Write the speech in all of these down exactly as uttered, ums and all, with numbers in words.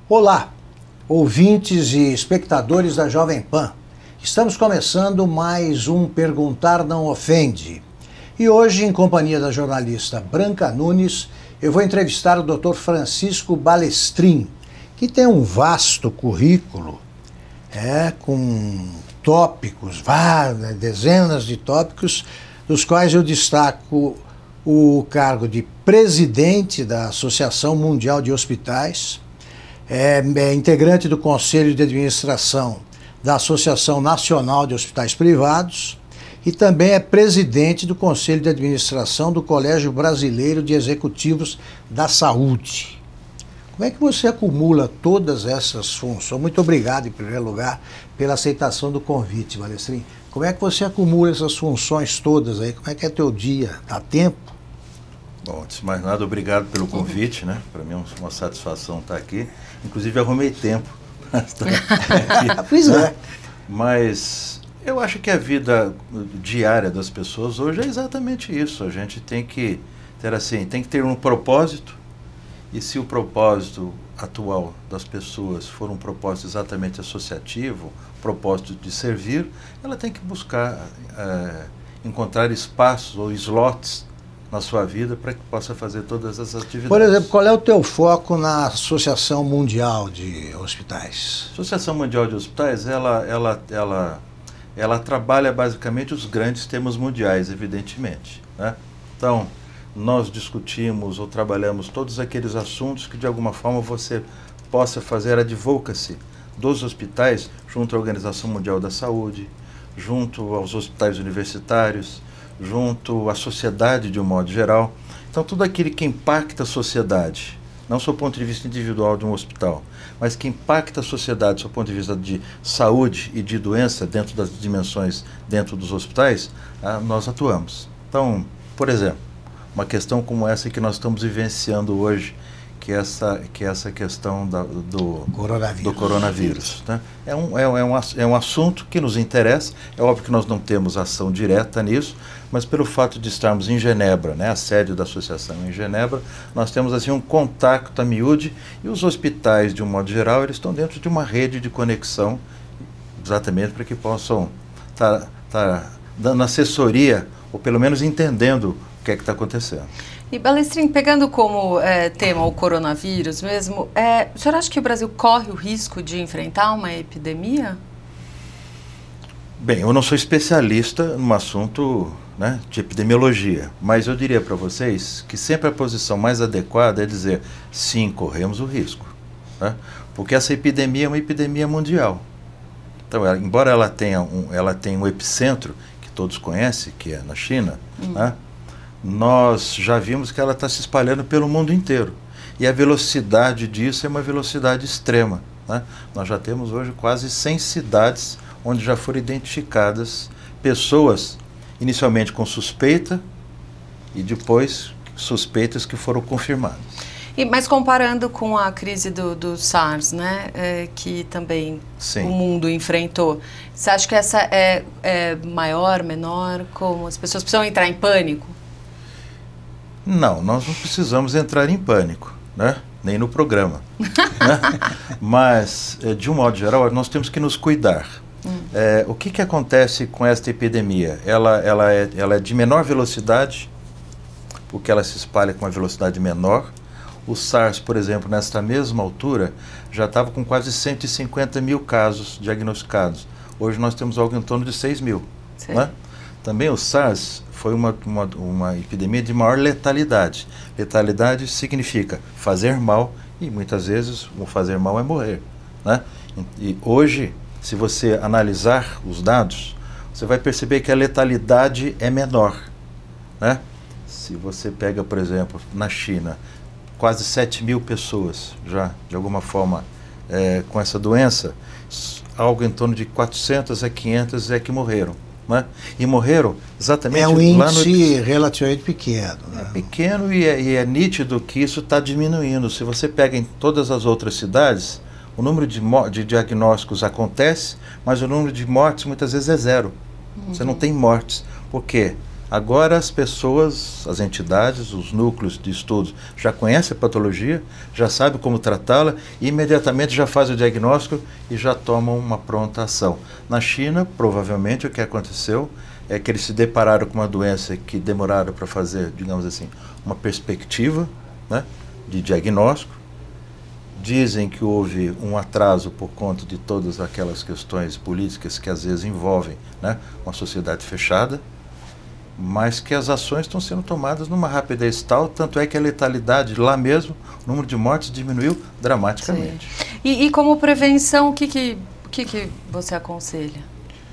Olá, ouvintes e espectadores da Jovem Pan. Estamos começando mais um Perguntar Não Ofende. E hoje, em companhia da jornalista Branca Nunes, eu vou entrevistar o doutor Francisco Balestrin, que tem um vasto currículo, é, com tópicos, várias, dezenas de tópicos, dos quais eu destaco o cargo de presidente da Associação Mundial de Hospitais, é, é integrante do Conselho de Administração da Associação Nacional de Hospitais Privados e também é presidente do Conselho de Administração do Colégio Brasileiro de Executivos da Saúde. Como é que você acumula todas essas funções? Muito obrigado, em primeiro lugar, pela aceitação do convite, Balestrin. Como é que você acumula essas funções todas aí? Como é que é teu dia? Dá tempo? Bom, antes de mais nada, obrigado pelo convite, né? Para mim é uma satisfação estar aqui. Inclusive, arrumei tempo para estar aqui. Pois é. Mas eu acho que a vida diária das pessoas hoje é exatamente isso. A gente tem que ter assim, tem que ter um propósito. E se o propósito atual das pessoas for um propósito exatamente associativo, propósito de servir, ela tem que buscar é, encontrar espaços ou slots na sua vida para que possa fazer todas as atividades. Por exemplo, qual é o teu foco na Associação Mundial de Hospitais? A Associação Mundial de Hospitais, ela, ela, ela, ela trabalha basicamente os grandes temas mundiais, evidentemente, né? Então, nós discutimos ou trabalhamos todos aqueles assuntos que de alguma forma você possa fazer advocacy dos hospitais junto à Organização Mundial da Saúde, junto aos hospitais universitários, junto à sociedade de um modo geral. Então tudo aquilo que impacta a sociedade, não só do ponto de vista individual de um hospital, mas que impacta a sociedade do ponto de vista de saúde e de doença dentro das dimensões dentro dos hospitais, ah, nós atuamos. Então, por exemplo, uma questão como essa que nós estamos vivenciando hoje, que é essa, que é essa questão da, do coronavírus, do coronavírus, né? é, um, é, é, um, é um assunto que nos interessa. É óbvio que nós não temos ação direta nisso, mas pelo fato de estarmos em Genebra, né, a sede da associação em Genebra, nós temos assim um contato a miúde, e os hospitais, de um modo geral, eles estão dentro de uma rede de conexão, exatamente para que possam estar tá, tá dando assessoria, ou pelo menos entendendo o que é que está acontecendo. E, Balestrin, pegando como é, tema o coronavírus mesmo, é, o senhor acha que o Brasil corre o risco de enfrentar uma epidemia? Bem, eu não sou especialista no assunto, né, de epidemiologia, mas eu diria para vocês que sempre a posição mais adequada é dizer sim, corremos o risco, né? Porque essa epidemia é uma epidemia mundial. Então, ela, embora ela tenha, um, ela tenha um epicentro que todos conhecem, que é na China, hum. né? Nós já vimos que ela está se espalhando pelo mundo inteiro. E a velocidade disso é uma velocidade extrema, né? Nós já temos hoje quase cem cidades onde já foram identificadas pessoas, inicialmente com suspeita, e depois suspeitas que foram confirmadas. E, mas comparando com a crise do, do SARS, né, é, que também Sim. o mundo enfrentou, você acha que essa é, é maior, menor? Como as pessoas precisam entrar em pânico? Não, nós não precisamos entrar em pânico, né? Nem no programa. Né? Mas, de um modo geral, nós temos que nos cuidar. Hum. É, o que, que acontece com esta epidemia? Ela, ela, é, ela é de menor velocidade, porque ela se espalha com uma velocidade menor. O SARS, por exemplo, nesta mesma altura, já estava com quase cento e cinquenta mil casos diagnosticados. Hoje nós temos algo em torno de seis mil. Né? Também o SARS foi uma, uma, uma epidemia de maior letalidade. Letalidade significa fazer mal, e muitas vezes o fazer mal é morrer, né? E hoje, se você analisar os dados, você vai perceber que a letalidade é menor, né? Se você pega, por exemplo, na China, quase sete mil pessoas já, de alguma forma, é, com essa doença, algo em torno de quatrocentas a quinhentas é que morreram. Né? E morreram exatamente é um lá no... índice relativamente pequeno. Né? É pequeno e é, e é nítido que isso está diminuindo. Se você pega em todas as outras cidades, o número de, de diagnósticos acontece, mas o número de mortes muitas vezes é zero. Uhum. Você não tem mortes. Por quê? Agora as pessoas, as entidades, os núcleos de estudos já conhecem a patologia, já sabem como tratá-la e imediatamente já fazem o diagnóstico e já tomam uma pronta ação. Na China, provavelmente o que aconteceu é que eles se depararam com uma doença que demoraram para fazer, digamos assim, uma perspectiva, né, de diagnóstico. Dizem que houve um atraso por conta de todas aquelas questões políticas que às vezes envolvem, né, uma sociedade fechada, mas que as ações estão sendo tomadas numa rapidez tal, tanto é que a letalidade lá mesmo, o número de mortes diminuiu dramaticamente. E, e como prevenção, o que, que, o que, que você aconselha?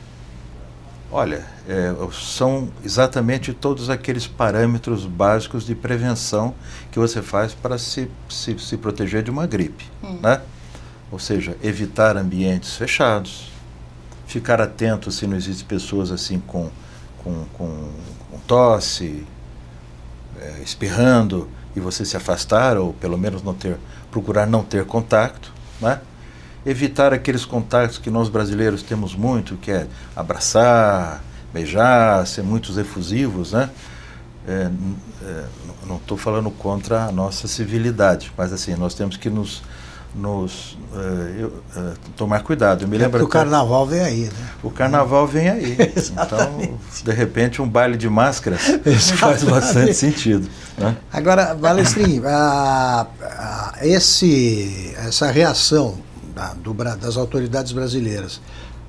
Olha, é, são exatamente todos aqueles parâmetros básicos de prevenção que você faz para se, se, se proteger de uma gripe, hum. né? Ou seja, evitar ambientes fechados, ficar atento se não existem pessoas assim com, com, com, com tosse, é, espirrando, e você se afastar ou pelo menos não ter, procurar não ter contato, né? Evitar aqueles contatos que nós brasileiros temos muito, que é abraçar, beijar, ser muito efusivos, né? É, é, não estou falando contra a nossa civilidade, mas assim, nós temos que nos, nos é, eu, é, tomar cuidado. Eu me é lembro o carnaval vem aí, né? O carnaval vem aí. Então, de repente, um baile de máscaras faz bastante sentido, né? Agora, Balestrin, a, a, esse, essa reação Da, do, das autoridades brasileiras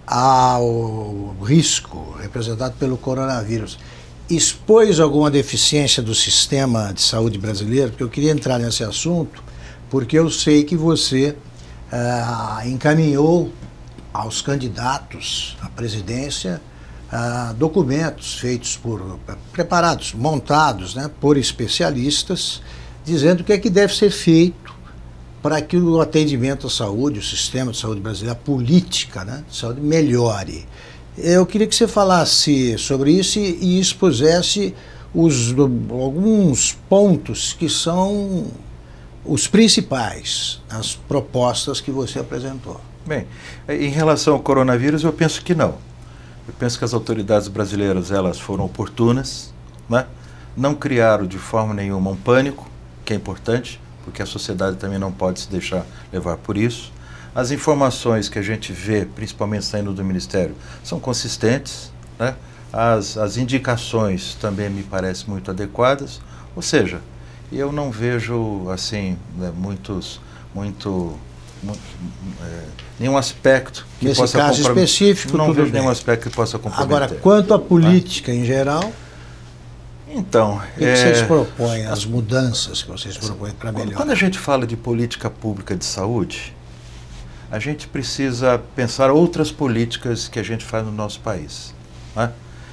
ao risco representado pelo coronavírus expôs alguma deficiência do sistema de saúde brasileiro? Porque eu queria entrar nesse assunto, porque eu sei que você ah, encaminhou aos candidatos à presidência ah, documentos feitos por, preparados, montados, né, por especialistas, dizendo o que é que deve ser feito para que o atendimento à saúde, o sistema de saúde brasileiro, a política, né, de saúde melhore. Eu queria que você falasse sobre isso e, e expusesse os, alguns pontos que são os principais, as propostas que você apresentou. Bem, em relação ao coronavírus, eu penso que não. Eu penso que as autoridades brasileiras, elas foram oportunas, né? Não criaram de forma nenhuma um pânico, que é importante, porque a sociedade também não pode se deixar levar por isso. As informações que a gente vê, principalmente saindo do Ministério, são consistentes, né? As, as indicações também me parecem muito adequadas, ou seja, eu não vejo assim, né, muitos, muito, muito é, nenhum aspecto que Nesse possa caso específico, não tudo vejo bem. nenhum aspecto que possa comprometer. Agora, quanto à política, tá, em geral, então, o que, é, que vocês propõem, as mudanças que vocês propõem para melhorar? Quando a gente fala de política pública de saúde, a gente precisa pensar outras políticas que a gente faz no nosso país, né?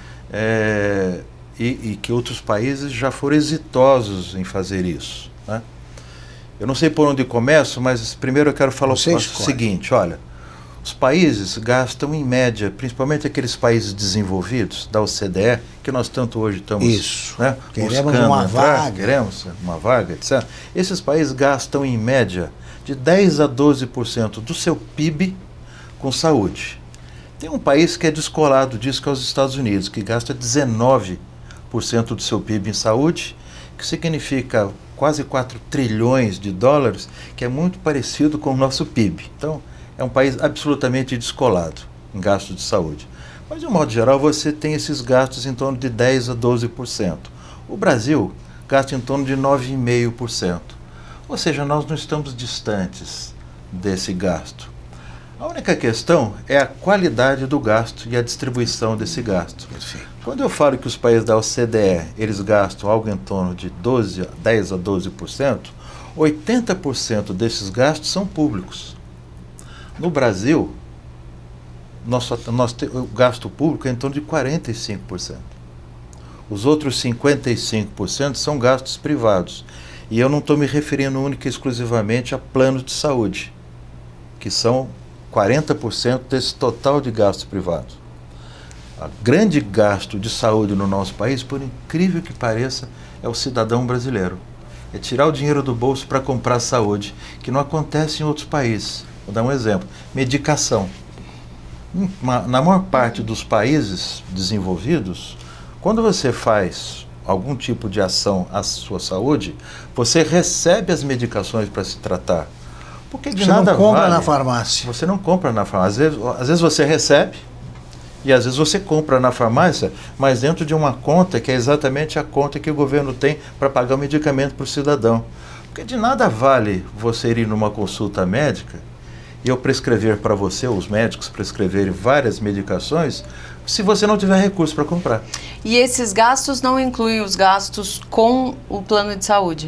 É, e, e que outros países já foram exitosos em fazer isso, né? Eu não sei por onde começo, mas primeiro eu quero falar o seguinte, olha, os países gastam em média, principalmente aqueles países desenvolvidos, da O C D E, que nós tanto hoje estamos, isso, né, queremos uma entrar, vaga. Queremos uma vaga, etcétera. Esses países gastam em média de dez a doze por cento do seu P I B com saúde. Tem um país que é descolado disso, que é os Estados Unidos, que gasta dezenove por cento do seu P I B em saúde, que significa quase quatro trilhões de dólares, que é muito parecido com o nosso P I B. Então, é um país absolutamente descolado em gastos de saúde. Mas, de um modo geral, você tem esses gastos em torno de dez a doze por cento. O Brasil gasta em torno de nove vírgula cinco por cento. Ou seja, nós não estamos distantes desse gasto. A única questão é a qualidade do gasto e a distribuição desse gasto. Perfeito. Quando eu falo que os países da O C D E, eles gastam algo em torno de doze, dez a doze por cento, oitenta por cento desses gastos são públicos. No Brasil, nosso, nosso, o gasto público é em torno de quarenta e cinco por cento. Os outros cinquenta e cinco por cento são gastos privados. E eu não estou me referindo única e exclusivamente a planos de saúde, que são quarenta por cento desse total de gastos privados. O grande gasto de saúde no nosso país, por incrível que pareça, é o cidadão brasileiro. É tirar o dinheiro do bolso para comprar saúde, que não acontece em outros países. Vou dar um exemplo. Medicação. Na maior parte dos países desenvolvidos, quando você faz algum tipo de ação à sua saúde, você recebe as medicações para se tratar. Porque de você nada não compra vale, na farmácia. Você não compra na farmácia. Às vezes, às vezes você recebe e às vezes você compra na farmácia, mas dentro de uma conta que é exatamente a conta que o governo tem para pagar o medicamento para o cidadão. Porque de nada vale você ir numa consulta médica e eu prescrever para você, os médicos prescreverem várias medicações, se você não tiver recurso para comprar. E esses gastos não incluem os gastos com o plano de saúde?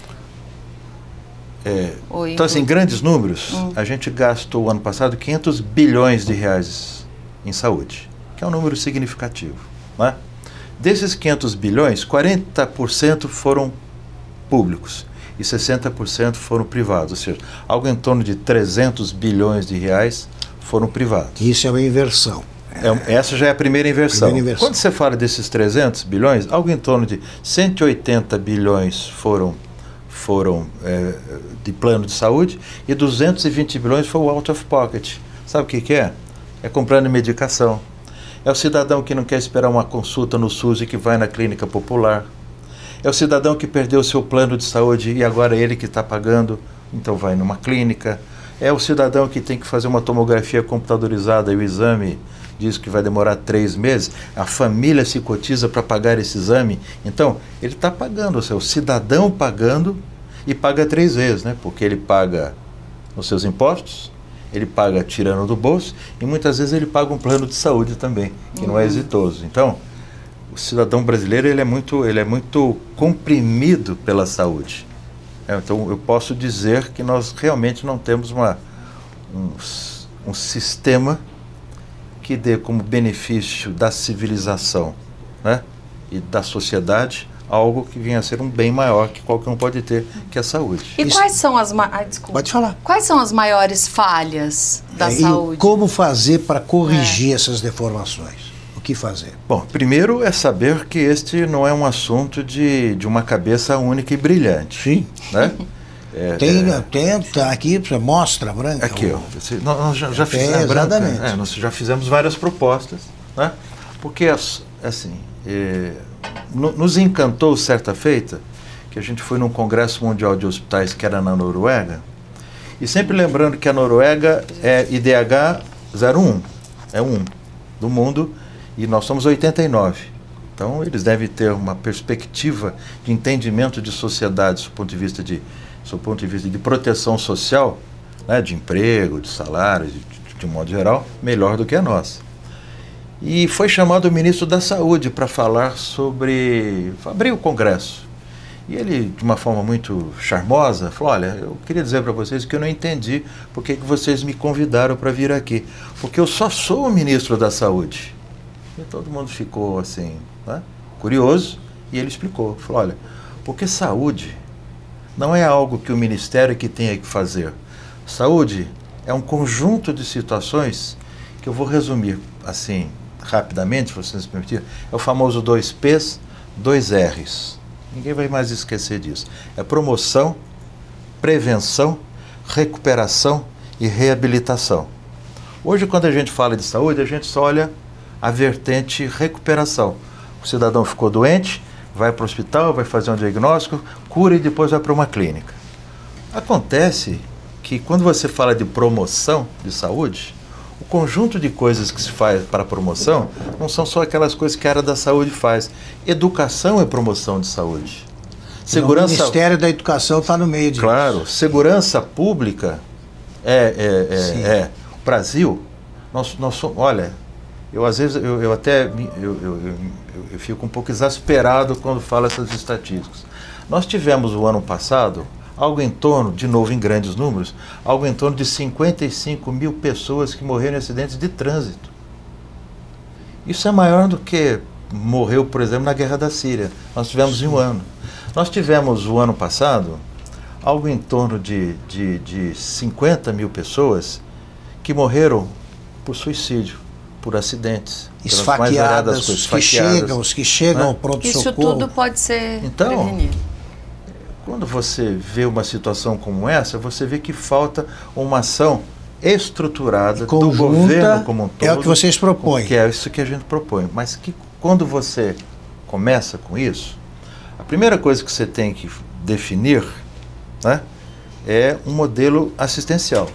É, então, assim, em grandes números, hum. a gente gastou ano passado quinhentos bilhões de reais em saúde, que é um número significativo, né? Desses quinhentos bilhões, quarenta por cento foram públicos e sessenta por cento foram privados, ou seja, algo em torno de trezentos bilhões de reais foram privados. Isso é uma inversão. É, essa já é a primeira inversão. primeira inversão. Quando você fala desses trezentos bilhões, algo em torno de cento e oitenta bilhões foram, foram é, de plano de saúde e duzentos e vinte bilhões foi o out of pocket. Sabe o que, que é? É comprando medicação. É o cidadão que não quer esperar uma consulta no SUS e que vai na clínica popular. É o cidadão que perdeu o seu plano de saúde e agora é ele que está pagando, então vai numa clínica. É o cidadão que tem que fazer uma tomografia computadorizada e o exame diz que vai demorar três meses. A família se cotiza para pagar esse exame. Então, ele está pagando, ou seja, o cidadão pagando e paga três vezes, né? Porque ele paga os seus impostos, ele paga tirando do bolso e muitas vezes ele paga um plano de saúde também, que uhum. não é exitoso. Então, o cidadão brasileiro ele é muito, ele é muito comprimido pela saúde. É, então, eu posso dizer que nós realmente não temos uma, um, um sistema que dê como benefício da civilização, né, e da sociedade algo que venha a ser um bem maior que qualquer um pode ter, que é a saúde. E Isso. quais são as ma... Ai, desculpa. Pode falar. Quais são as maiores falhas da é, saúde? E como fazer para corrigir é. essas deformações? O que fazer? Bom, primeiro é saber que este não é um assunto de, de uma cabeça única e brilhante. Sim. Né? É, tem, é, tenta aqui, mostra, Branca. Aqui, ó. Nós já, já, fizemos, é, exatamente. Branca, é, nós já fizemos várias propostas, né? Porque, assim, é, no, nos encantou certa feita que a gente foi num Congresso Mundial de Hospitais que era na Noruega, e sempre lembrando que a Noruega é I D H zero um, é um do mundo, e nós somos oitenta e nove. Então, eles devem ter uma perspectiva de entendimento de sociedade do ponto de vista de do ponto de vista de proteção social, né, de emprego, de salário, de, de, de um modo geral, melhor do que a nossa. E foi chamado o ministro da Saúde para falar sobre... abrir o Congresso. E ele, de uma forma muito charmosa, falou, olha, eu queria dizer para vocês que eu não entendi por que que vocês me convidaram para vir aqui. Porque eu só sou o ministro da Saúde. E todo mundo ficou assim, né, curioso, e ele explicou. Falou, olha, porque saúde não é algo que o Ministério que tenha que fazer. Saúde é um conjunto de situações que eu vou resumir assim, rapidamente, se vocês me permitirem. É o famoso dois P's, dois R's. Ninguém vai mais esquecer disso. É promoção, prevenção, recuperação e reabilitação. Hoje, quando a gente fala de saúde, a gente só olha a vertente recuperação. O cidadão ficou doente, vai para o hospital, vai fazer um diagnóstico, cura e depois vai para uma clínica. Acontece que quando você fala de promoção de saúde, o conjunto de coisas que se faz para a promoção não são só aquelas coisas que a área da saúde faz. Educação é promoção de saúde. Segurança... O Ministério da Educação está no meio disso. Claro, segurança pública é, é, é, é o Brasil. Nós, nós somos, olha, eu às vezes eu, eu até eu, eu, eu, eu fico um pouco exasperado quando falo essas estatísticas. Nós tivemos o ano passado algo em torno, de novo em grandes números, algo em torno de cinquenta e cinco mil pessoas que morreram em acidentes de trânsito. Isso é maior do que morreu, por exemplo, na guerra da Síria. Nós tivemos em um ano. Nós tivemos o ano passado algo em torno de, de, de cinquenta mil pessoas que morreram por suicídio, por acidentes. Esfaqueadas, coisas, que esfaqueadas, chegam, os que chegam né? ao pronto-socorro. Isso tudo pode ser então, prevenido. Quando você vê uma situação como essa, você vê que falta uma ação estruturada conjunta, do governo como um todo. É o que vocês propõem. Que é isso que a gente propõe. Mas que quando você começa com isso, a primeira coisa que você tem que definir, né, é um modelo assistencial.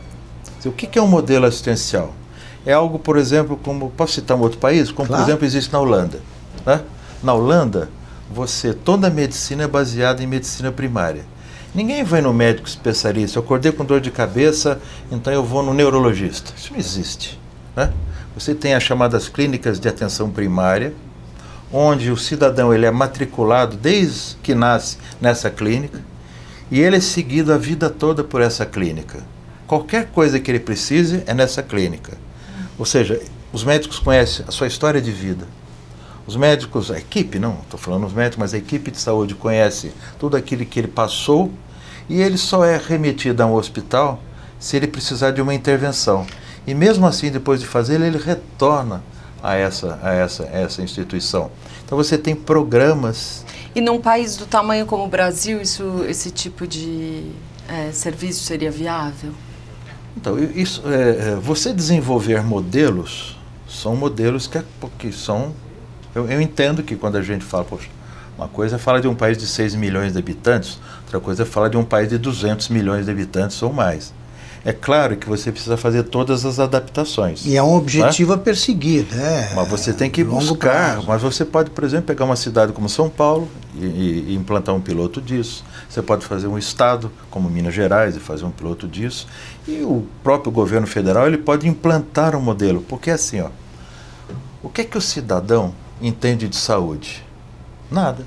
O que é um modelo assistencial? É algo, por exemplo, como, posso citar um outro país? Como, claro. Por exemplo, existe na Holanda. Né? Na Holanda, você, toda a medicina é baseada em medicina primária. Ninguém vai no médico especialista, eu acordei com dor de cabeça, então eu vou no neurologista. Isso não existe. Né? Você tem as chamadas clínicas de atenção primária, onde o cidadão ele é matriculado desde que nasce nessa clínica, e ele é seguido a vida toda por essa clínica. Qualquer coisa que ele precise é nessa clínica. Ou seja, os médicos conhecem a sua história de vida. Os médicos, a equipe, não estou falando os médicos, mas a equipe de saúde conhece tudo aquilo que ele passou e ele só é remetido a um hospital se ele precisar de uma intervenção. E mesmo assim, depois de fazer, ele retorna a essa, a essa, a essa instituição. Então você tem programas... E num país do tamanho como o Brasil, isso, esse tipo de é, serviço seria viável? Então, isso, é, você desenvolver modelos, são modelos que, que são... Eu, eu entendo que quando a gente fala, poxa, uma coisa é falar de um país de seis milhões de habitantes, outra coisa é falar de um país de duzentos milhões de habitantes ou mais. É claro que você precisa fazer todas as adaptações. E é um objetivo, né, a perseguir, né? Mas você tem que buscar. Prazo. Mas você pode, por exemplo, pegar uma cidade como São Paulo e, e, e implantar um piloto disso. Você pode fazer um estado como Minas Gerais e fazer um piloto disso. E o próprio governo federal ele pode implantar um modelo. Porque assim, ó, o que é que o cidadão entende de saúde? Nada.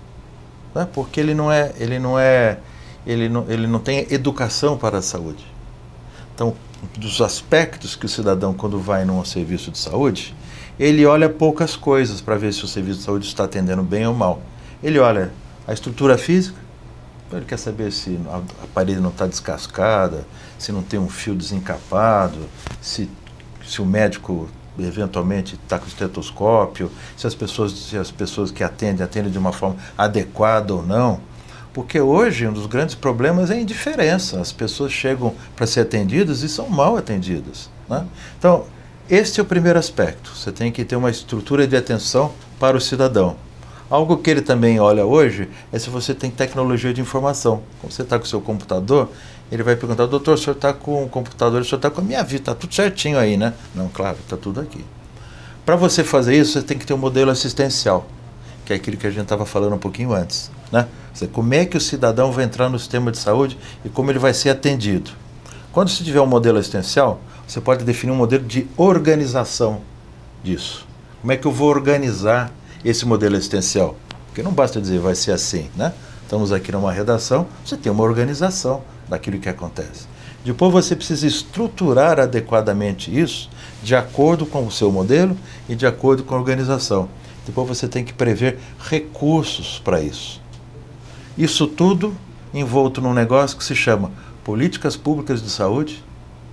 Né? Porque ele não é, ele não é, ele não, ele não tem educação para a saúde. Então, dos aspectos que o cidadão, quando vai num serviço de saúde, ele olha poucas coisas para ver se o serviço de saúde está atendendo bem ou mal. Ele olha a estrutura física, ele quer saber se a parede não está descascada, se não tem um fio desencapado, se, se o médico eventualmente está com estetoscópio, se as pessoas, se as pessoas que atendem, atendem de uma forma adequada ou não. Porque hoje um dos grandes problemas é a indiferença. As pessoas chegam para ser atendidas e são mal atendidas. Né? Então, este é o primeiro aspecto. Você tem que ter uma estrutura de atenção para o cidadão. Algo que ele também olha hoje é se você tem tecnologia de informação. Quando você está com o seu computador, ele vai perguntar, doutor, o senhor está com o computador, o senhor está com a minha vida, está tudo certinho aí, né? Não, claro, está tudo aqui. Para você fazer isso, você tem que ter um modelo assistencial, que é aquilo que a gente estava falando um pouquinho antes. Né? Como é que o cidadão vai entrar no sistema de saúde e como ele vai ser atendido. Quando você tiver um modelo assistencial, você pode definir um modelo de organização disso. Como é que eu vou organizar esse modelo assistencial? Porque não basta dizer vai ser assim, né? Estamos aqui numa redação, você tem uma organização daquilo que acontece. Depois você precisa estruturar adequadamente isso de acordo com o seu modelo e de acordo com a organização. Depois você tem que prever recursos para isso. Isso tudo envolto num negócio que se chama políticas públicas de saúde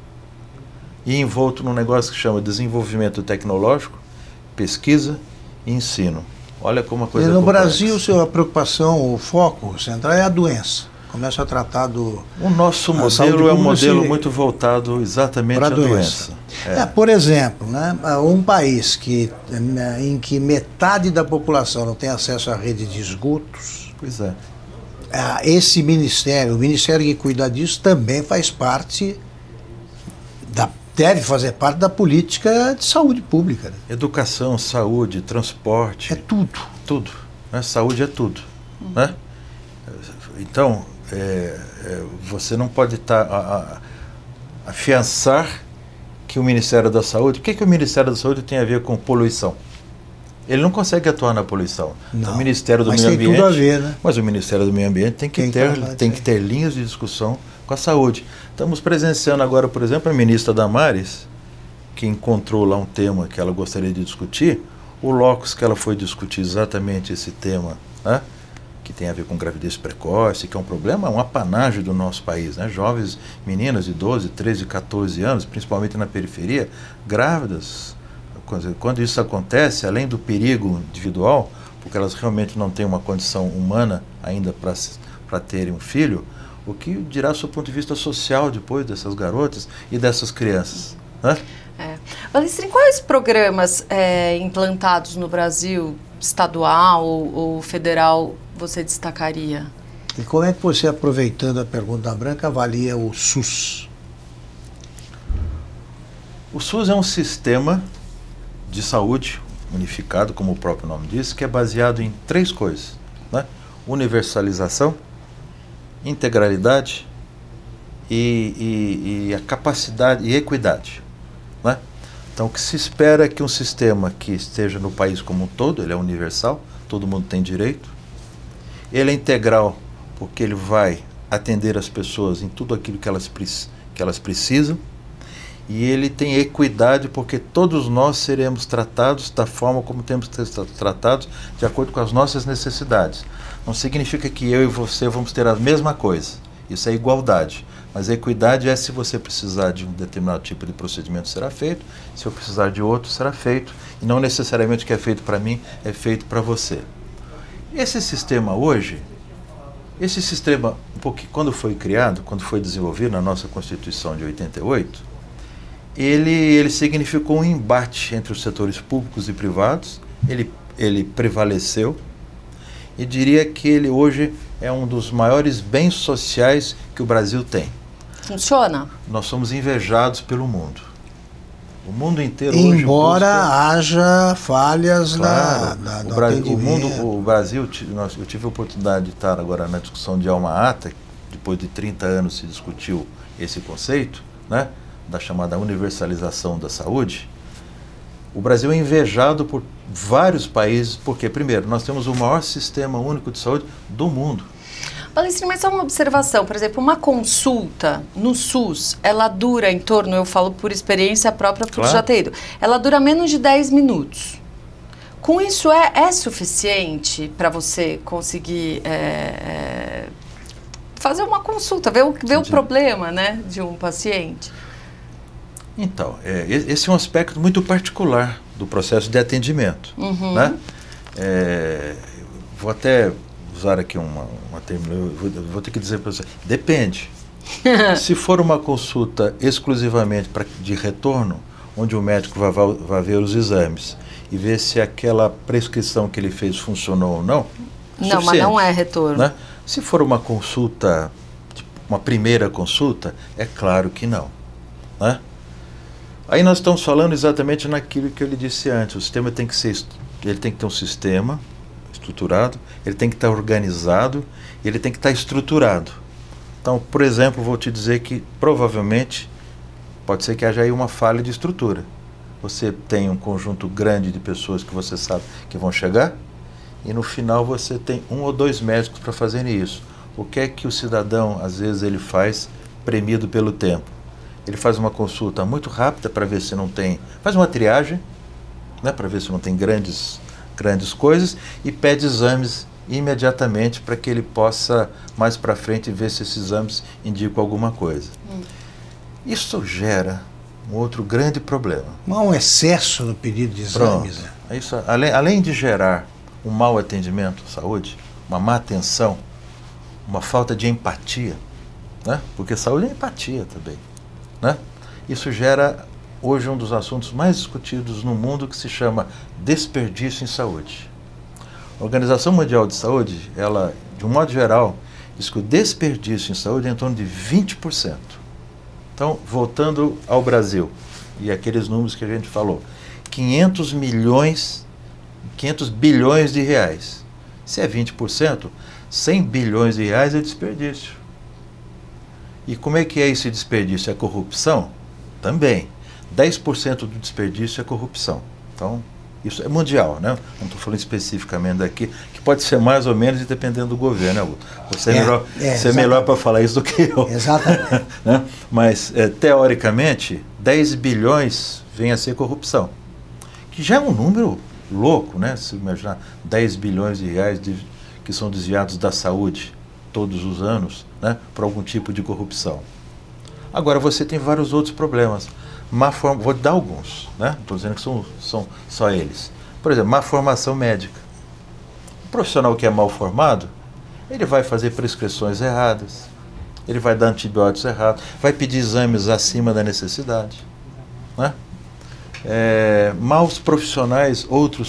e envolto num negócio que se chama desenvolvimento tecnológico, pesquisa e ensino. Olha como a coisa é complexa. No Brasil, a preocupação, o foco central é a doença. Começa a tratar do... O nosso modelo é um modelo muito voltado exatamente à doença. doença. É. É, por exemplo, né, um país que, em que metade da população não tem acesso à rede de esgotos... Pois é. Esse ministério, o ministério que cuida disso, também faz parte, da, deve fazer parte da política de saúde pública. Né? Educação, saúde, transporte. É tudo. Tudo. Né? Saúde é tudo. Hum. Né? Então, é, é, você não pode tá, a, a, afiançar que o Ministério da Saúde... O que, que o Ministério da Saúde tem a ver com poluição? Ele não consegue atuar na poluição. Não, o Ministério do mas Meio tem Ambiente, tudo a ver, né? Mas o Ministério do Meio Ambiente tem que, tem ter, que, tem que ter linhas de discussão com a saúde. Estamos presenciando agora, por exemplo, a ministra Damares, que encontrou lá um tema que ela gostaria de discutir, o locus que ela foi discutir exatamente esse tema, né? Que tem a ver com gravidez precoce, que é um problema, um apanágio do nosso país, né? Jovens meninas de doze, treze, quatorze anos, principalmente na periferia, grávidas. Quando isso acontece, além do perigo individual, porque elas realmente não têm uma condição humana ainda para terem um filho, o que dirá do ponto de vista social depois dessas garotas e dessas crianças? Né? É. Valestrin, quais programas é, implantados no Brasil estadual ou, ou federal você destacaria? E como é que você, aproveitando a pergunta branca, avalia o SUS? O SUS é um sistema de saúde unificado, como o próprio nome diz, que é baseado em três coisas, né? Universalização, integralidade e, e, e a capacidade e equidade, né? Então, o que se espera é que um sistema que esteja no país como um todo, ele é universal, todo mundo tem direito, ele é integral, porque ele vai atender as pessoas em tudo aquilo que elas, que elas precisam, e ele tem equidade, porque todos nós seremos tratados da forma como temos que ser tratados, de acordo com as nossas necessidades. Não significa que eu e você vamos ter a mesma coisa, isso é igualdade. Mas a equidade é se você precisar de um determinado tipo de procedimento, será feito, se eu precisar de outro, será feito, e não necessariamente o que é feito para mim é feito para você. Esse sistema hoje, esse sistema, um pouquinho, quando foi criado, quando foi desenvolvido na nossa Constituição de oitenta e oito, ele, ele significou um embate entre os setores públicos e privados, ele, ele prevaleceu, e diria que ele hoje é um dos maiores bens sociais que o Brasil tem. Funciona? Nós somos invejados pelo mundo. O mundo inteiro Embora hoje busca... haja falhas claro, na, na, o, Brasil, o mundo, o Brasil, eu tive a oportunidade de estar agora na discussão de Alma Ata, depois de trinta anos se discutiu esse conceito, né, da chamada universalização da saúde. O Brasil é invejado por vários países, porque, primeiro, nós temos o maior sistema único de saúde do mundo. Palestrinho, mas só uma observação, por exemplo, uma consulta no SUS, ela dura em torno, eu falo por experiência própria, por claro. já ter ido, ela dura menos de dez minutos. Com isso, é, é suficiente para você conseguir é, é, fazer uma consulta, ver o, ver o problema, né, de um paciente? Então, é, esse é um aspecto muito particular do processo de atendimento. Uhum. Né? É, vou até usar aqui uma, uma terminologia, vou, vou ter que dizer para você, depende. Se for uma consulta exclusivamente pra, de retorno, onde o médico vai, vai ver os exames e ver se aquela prescrição que ele fez funcionou ou não, não, mas não é retorno. Né? Se for uma consulta, uma primeira consulta, é claro que não. Né? Aí nós estamos falando exatamente naquilo que eu lhe disse antes. O sistema tem que ser, ele tem que ter um sistema estruturado, ele tem que estar organizado, ele tem que estar estruturado. Então, por exemplo, vou te dizer que provavelmente pode ser que haja aí uma falha de estrutura. Você tem um conjunto grande de pessoas que você sabe que vão chegar e no final você tem um ou dois médicos para fazerem isso. O que é que o cidadão, às vezes, ele faz premido pelo tempo? Ele faz uma consulta muito rápida para ver se não tem... Faz uma triagem, né, para ver se não tem grandes, grandes coisas e pede exames imediatamente para que ele possa, mais para frente, ver se esses exames indicam alguma coisa. Hum. Isso gera um outro grande problema. Há um excesso no pedido de exames. Pronto. Né? Isso, além, além de gerar um mau atendimento à saúde, uma má atenção, uma falta de empatia, né? Porque saúde é empatia também. Né? Isso gera hoje um dos assuntos mais discutidos no mundo, que se chama desperdício em saúde. A Organização Mundial de Saúde, ela, de um modo geral, diz que o desperdício em saúde é em torno de vinte por cento. Então, voltando ao Brasil, e aqueles números que a gente falou, quinhentos milhões, quinhentos bilhões de reais. Se é vinte por cento, cem bilhões de reais é desperdício. E como é que é esse desperdício? É corrupção? Também. dez por cento do desperdício é corrupção. Então, isso é mundial, né? Não estou falando especificamente daqui, que pode ser mais ou menos dependendo do governo, né? Você é, é melhor, é, você é melhor para falar isso do que eu. Exatamente. Né? Mas, é, teoricamente, dez bilhões vem a ser corrupção. Que já é um número louco, né? Se imaginar dez bilhões de reais de, que são desviados da saúde todos os anos, né, por algum tipo de corrupção. Agora, você tem vários outros problemas. Má forma, vou dar alguns, né? Não estou dizendo que são, são só eles. Por exemplo, má formação médica. O profissional que é mal formado, ele vai fazer prescrições erradas, ele vai dar antibióticos errados, vai pedir exames acima da necessidade. Né? É, maus profissionais, outros que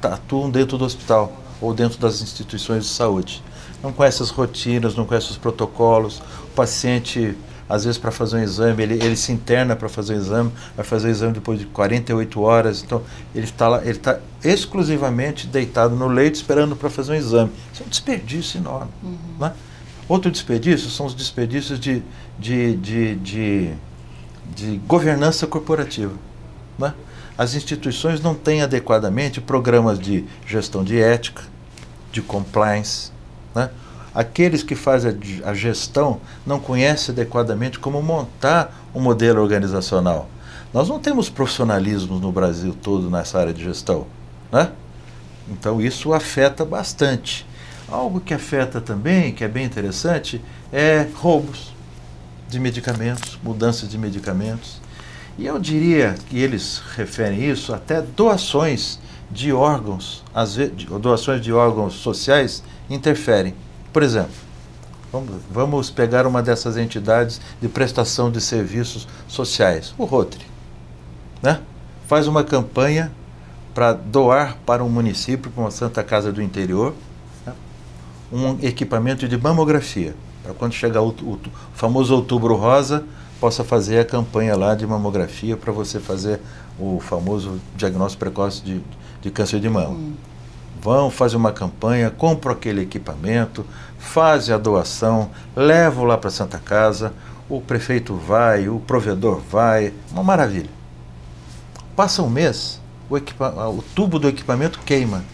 atuam dentro do hospital ou dentro das instituições de saúde. Não conhece as rotinas, não conhece os protocolos. O paciente, às vezes, para fazer um exame, ele, ele se interna para fazer o exame, vai fazer o exame depois de quarenta e oito horas. Então, ele está lá, ele está exclusivamente deitado no leito esperando para fazer um exame. Isso é um desperdício enorme. Uhum. Né? Outro desperdício são os desperdícios de, de, de, de, de governança corporativa. Né? As instituições não têm adequadamente programas de gestão de ética, de compliance. Né? Aqueles que fazem a, a gestão não conhecem adequadamente como montar um modelo organizacional. Nós não temos profissionalismo no Brasil todo nessa área de gestão. Né? Então isso afeta bastante. Algo que afeta também, que é bem interessante, é roubos de medicamentos, mudanças de medicamentos. E eu diria que eles referem isso até doações de órgãos, às vezes, doações de órgãos sociais interferem. Por exemplo, vamos, vamos pegar uma dessas entidades de prestação de serviços sociais, o Rotary, né? Faz uma campanha para doar para um município, para uma Santa Casa do Interior, né? Um equipamento de mamografia, para quando chegar o, o, o famoso Outubro Rosa, possa fazer a campanha lá de mamografia para você fazer o famoso diagnóstico precoce de, de câncer de mama. Hum. Vão fazer uma campanha, compram aquele equipamento, fazem a doação, levam lá para a Santa Casa, o prefeito vai, o provedor vai, uma maravilha. Passa um mês, o, equipa o tubo do equipamento queima.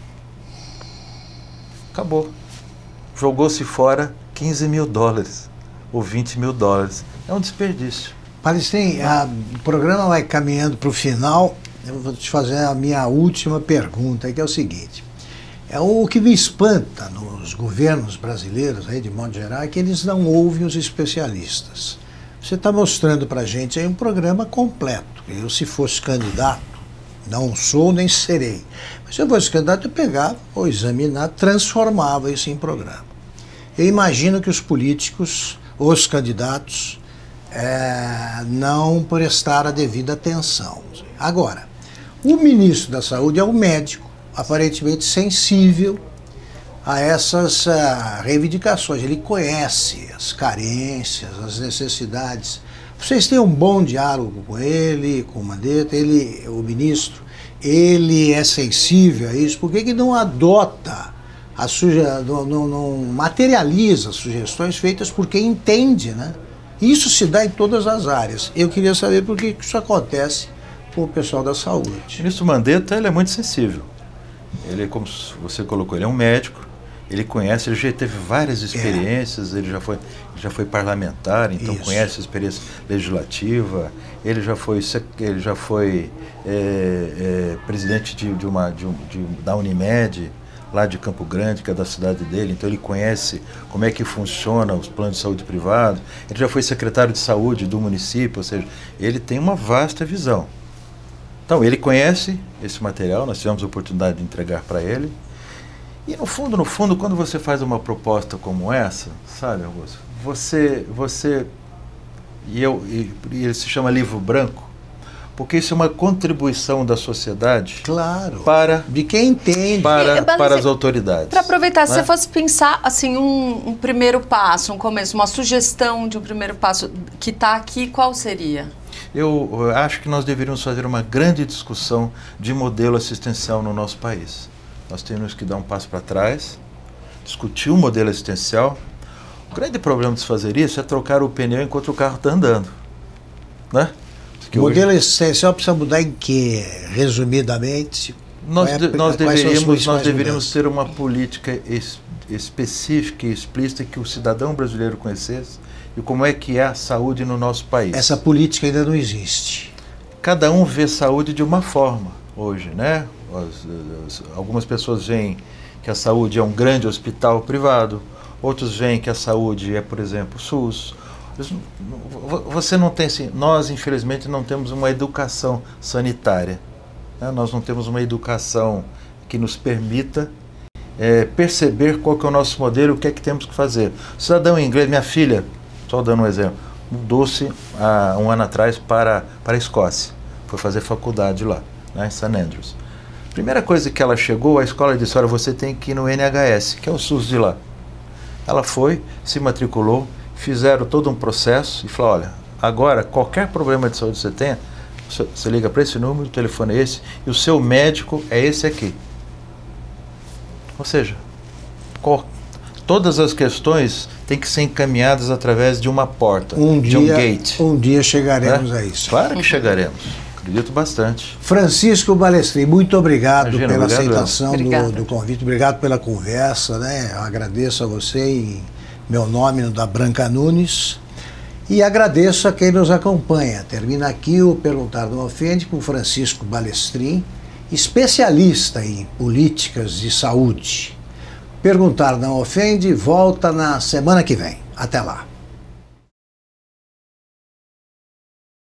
Acabou. Jogou-se fora quinze mil dólares ou vinte mil dólares. É um desperdício. Palestrin, a, o programa vai caminhando para o final. Eu vou te fazer a minha última pergunta, que é o seguinte. É, o que me espanta nos governos brasileiros, aí, de modo geral, é que eles não ouvem os especialistas. Você está mostrando para a gente aí um programa completo. Eu, se fosse candidato, não sou nem serei, mas se eu fosse candidato, eu pegava, ou examinar, transformava isso em programa. Eu imagino que os políticos, os candidatos, é, não prestaram a devida atenção. Agora, o ministro da Saúde é um médico, aparentemente sensível a essas uh, reivindicações. Ele conhece as carências, as necessidades. Vocês têm um bom diálogo com ele, com o Mandetta, ele, o ministro, ele é sensível a isso. Por que que não adota, a suge não, não, não materializa as sugestões feitas por quem entende, né? Isso se dá em todas as áreas. Eu queria saber por que isso acontece com o pessoal da saúde. O ministro Mandetta, ele é muito sensível. Ele, como você colocou, ele é um médico, ele conhece, ele já teve várias experiências, é. ele já foi, já foi parlamentar, então Isso. conhece a experiência legislativa, ele já foi, ele já foi é, é, presidente de, de uma, de, de, da Unimed, lá de Campo Grande, que é da cidade dele, então ele conhece como é que funciona os planos de saúde privados, ele já foi secretário de saúde do município, ou seja, ele tem uma vasta visão. Então, ele conhece esse material, nós tivemos a oportunidade de entregar para ele. E, no fundo, no fundo, quando você faz uma proposta como essa, sabe, Augusto, você, você e, eu, e, e ele se chama livro branco, porque isso é uma contribuição da sociedade claro, para, de quem entende, para, e, para as autoridades. Para aproveitar, se né? você fosse pensar assim, um, um primeiro passo, um começo, uma sugestão de um primeiro passo que está aqui, qual seria? Eu acho que nós deveríamos fazer uma grande discussão de modelo assistencial no nosso país. Nós temos que dar um passo para trás, discutir o modelo assistencial. O grande problema de se fazer isso é trocar o pneu enquanto o carro está andando. Né? O modelo hoje... assistencial precisa mudar em que, resumidamente? Nós, é, de, nós deveríamos, nós deveríamos mudanças? ter uma política es, específica e explícita que o cidadão brasileiro conhecesse e como é que é a saúde no nosso país. Essa política ainda não existe. Cada um vê saúde de uma forma hoje, né? As, as, algumas pessoas veem que a saúde é um grande hospital privado, outros veem que a saúde é, por exemplo, o SUS. Você não tem assim, nós infelizmente não temos uma educação sanitária, né? Nós não temos uma educação que nos permita é, perceber qual que é o nosso modelo, o que é que temos que fazer. O cidadão inglês, minha filha, só dando um exemplo, mudou-se há um ano atrás para, para a Escócia, foi fazer faculdade lá, né, em Saint Andrews. Primeira coisa que ela chegou, a escola disse, olha, você tem que ir no N H S, que é o SUS de lá. Ela foi, se matriculou, fizeram todo um processo e falou, olha, agora qualquer problema de saúde que você tenha, você liga para esse número, o telefone é esse, e o seu médico é esse aqui. Ou seja, qual, todas as questões têm que ser encaminhadas através de uma porta, um de dia, um gate. Um dia chegaremos né? a isso. Claro que chegaremos. Acredito bastante. Francisco Balestrin, muito obrigado Imagina, pela obrigado, aceitação do, do convite, obrigado pela conversa, né? Eu agradeço a você em meu nome, no da Branca Nunes, e agradeço a quem nos acompanha. Termina aqui o Perguntar Não Ofende com Francisco Balestrin, especialista em políticas de saúde. Perguntar Não Ofende volta na semana que vem. Até lá.